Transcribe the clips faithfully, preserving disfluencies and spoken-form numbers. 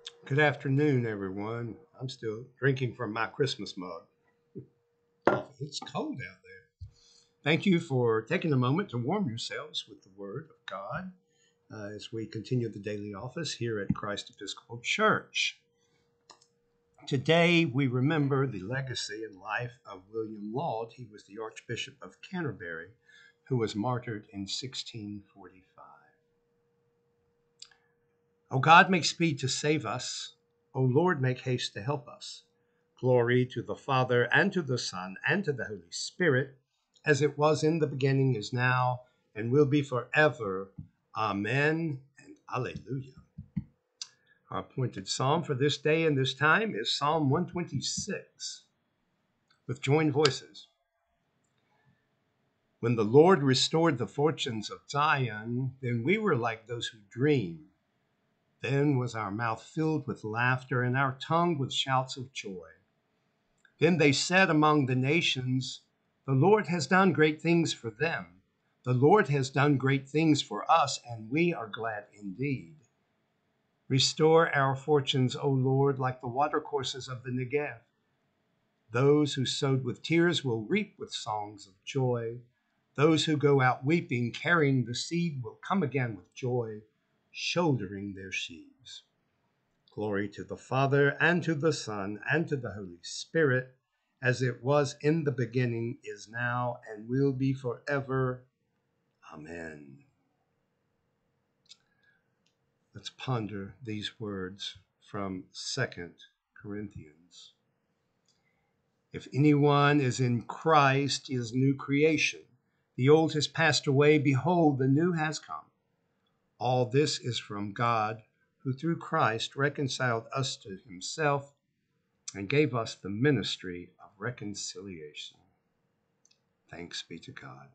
Good afternoon, everyone. I'm still drinking from my Christmas mug. It's cold out there. Thank you for taking a moment to warm yourselves with the Word of God uh, as we continue the daily office here at Christ Episcopal Church. Today, we remember the legacy and life of William Laud. He was the Archbishop of Canterbury, who was martyred in sixteen forty-five. O God, make speed to save us. O Lord, make haste to help us. Glory to the Father, and to the Son, and to the Holy Spirit, as it was in the beginning, is now, and will be forever. Amen and Alleluia. Our appointed psalm for this day and this time is Psalm one twenty-six, with joined voices. When the Lord restored the fortunes of Zion, then we were like those who dream. Then was our mouth filled with laughter, and our tongue with shouts of joy. Then they said among the nations, the Lord has done great things for them. The Lord has done great things for us, and we are glad indeed. Restore our fortunes, O Lord, like the watercourses of the Negev. Those who sowed with tears will reap with songs of joy. Those who go out weeping, carrying the seed, will come again with joy, shouldering their sheaves. Glory to the Father, and to the Son, and to the Holy Spirit, as it was in the beginning, is now, and will be forever. Amen. Let's ponder these words from Second Corinthians. If anyone is in Christ, he is a new creation. The old has passed away. Behold, the new has come. All this is from God, who through Christ reconciled us to himself and gave us the ministry of reconciliation. Thanks be to God.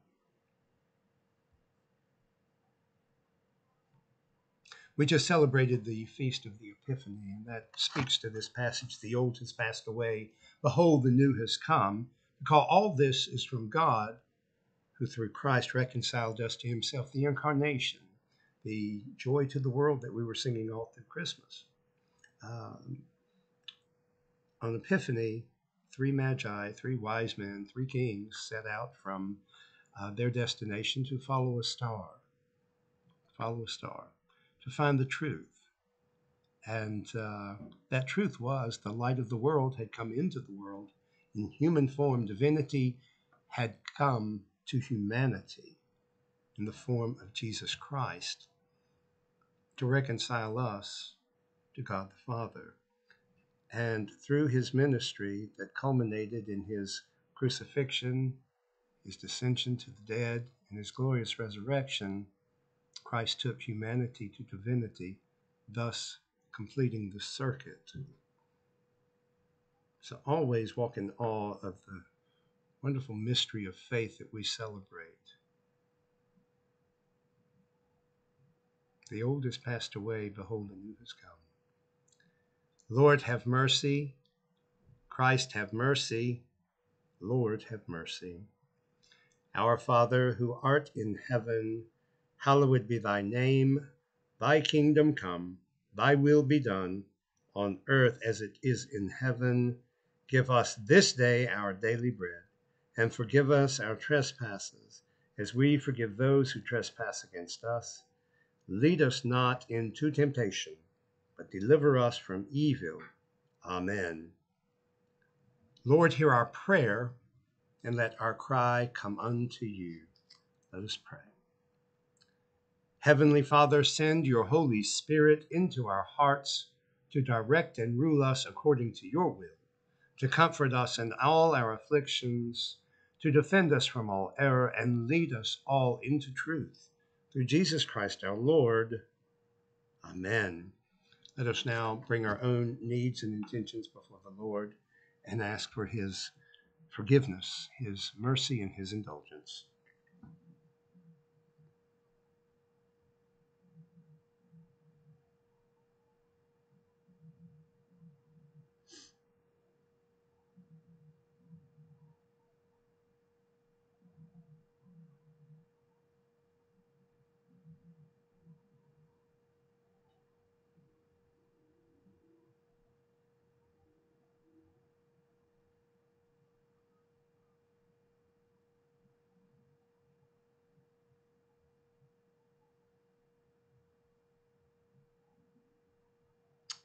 We just celebrated the Feast of the Epiphany, and that speaks to this passage. The old has passed away. Behold, the new has come. Because all this is from God, who through Christ reconciled us to himself, the incarnation, the joy to the world that we were singing all through Christmas. Um, on Epiphany, three magi, three wise men, three kings set out from uh, their destination to follow a star, follow a star, to find the truth. And uh, that truth was the light of the world had come into the world in human form. Divinity had come to humanity in the form of Jesus Christ to reconcile us to God the Father. And through his ministry that culminated in his crucifixion, his descension to the dead, and his glorious resurrection, Christ took humanity to divinity, thus completing the circuit. So always walk in awe of the wonderful mystery of faith that we celebrate. The old has passed away, behold, the new has come. Lord, have mercy. Christ, have mercy. Lord, have mercy. Our Father, who art in heaven, hallowed be thy name. Thy kingdom come, thy will be done, on earth as it is in heaven. Give us this day our daily bread, and forgive us our trespasses, as we forgive those who trespass against us. Lead us not into temptation, but deliver us from evil. Amen. Lord, hear our prayer, and let our cry come unto you. Let us pray. Heavenly Father, send your Holy Spirit into our hearts to direct and rule us according to your will, to comfort us in all our afflictions, to defend us from all error, and lead us all into truth. Through Jesus Christ our Lord. Amen. Let us now bring our own needs and intentions before the Lord and ask for his forgiveness, his mercy, and his indulgence.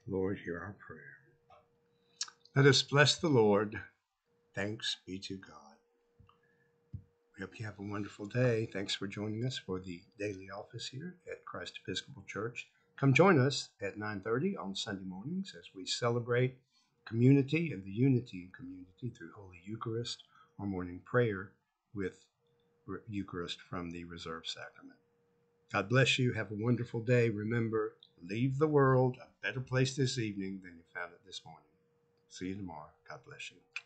Lord, hear our prayer. Let us bless the Lord. Thanks be to God. We hope you have a wonderful day. Thanks for joining us for the daily office here at Christ Episcopal Church. Come join us at nine thirty on Sunday mornings as we celebrate community and the unity in community through Holy Eucharist or morning prayer with Eucharist from the Reserve Sacrament. God bless you. Have a wonderful day. Remember, leave the world a better place this evening than you found it this morning. See you tomorrow. God bless you.